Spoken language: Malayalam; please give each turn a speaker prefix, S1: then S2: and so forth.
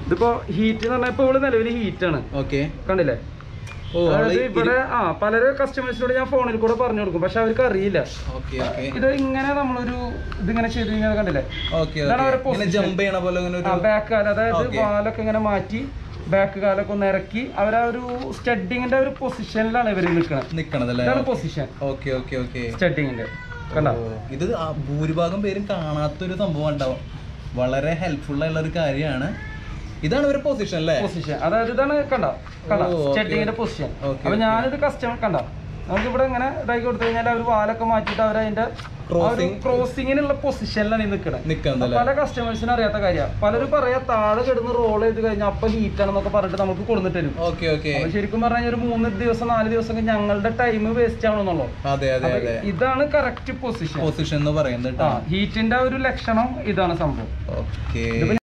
S1: ഇതിപ്പോ ഹീറ്റ് എന്ന് പറഞ്ഞാൽ ഇപ്പൊ ഇവിടെ നിലവിൽ ഹീറ്റാണ്. കണ്ടില്ലേ? ഇവിടെ പലര് കസ്റ്റമേഴ്സിനോട് ഞാൻ ഫോണിൽ കൂടെ പറഞ്ഞു കൊടുക്കും, പക്ഷെ അവർക്ക് അറിയില്ല. ഇത് ഇങ്ങനെ നമ്മളൊരു ഇതിങ്ങനെ ചെയ്ത് കഴിഞ്ഞാൽ കണ്ടില്ലേ, ബാക്ക് കാലം, അതായത് വാലൊക്കെ ഇങ്ങനെ മാറ്റി ബാക്ക് കാലൊക്കെ ഒന്ന് ഇറക്കി അവരാ ഒരു സ്റ്റഡിങ്ങിന്റെ ഒരു പൊസിഷനിലാണ് ഇവര് നിൽക്കുന്നത്. പൊസിഷൻ സ്റ്റഡിങ്ങിന്റെ കണ്ടോ.
S2: ഇത് ഭൂരിഭാഗം പേരും കാണാത്തൊരു സംഭവം ഉണ്ടാവും, വളരെ ഹെൽപ്ഫുൾ ആയിട്ടുള്ള ഒരു കാര്യമാണ്. ഇതാണ് ഒരു പൊസിഷൻ അല്ലേ?
S1: പൊസിഷൻ, അതായത് ഇതാണ് കണ്ടോ സ്റ്റഡിങ്ങിന്റെ പൊസിഷൻ. അപ്പൊ ഞാനിത് കസ്റ്റമർ കണ്ടോ, നമുക്ക് ഇവിടെ ഇങ്ങനെ ഇതാക്കി കൊടുത്തു കഴിഞ്ഞാൽ അവർ വാലൊക്കെ മാറ്റിയിട്ട് അവരതിന്റെ ക്രോസിങ്ങിനുള്ള പൊസിഷനിലാണ് നിൽക്കുന്നത്. പല കസ്റ്റമേഴ്സിനും അറിയാത്ത കാര്യമാണ്. പലരും പറയാ താഴെ കിടന്ന് റോൾ ചെയ്ത് കഴിഞ്ഞാൽ അപ്പൊ ഹീറ്റാണെന്നൊക്കെ പറഞ്ഞിട്ട് നമുക്ക് കൊടുത്തിട്ട് തരും. ശരിക്കും പറഞ്ഞാൽ ഒരു 3 ദിവസം 4 ദിവസം ഞങ്ങളുടെ ടൈം വേസ്റ്റ് ആവണമെന്നുള്ളൂ. ഇതാണ് കറക്റ്റ് പൊസിഷൻ എന്ന് പറയുന്നത്. ഹീറ്റിന്റെ ഒരു ലക്ഷണം ഇതാണ് സംഭവം.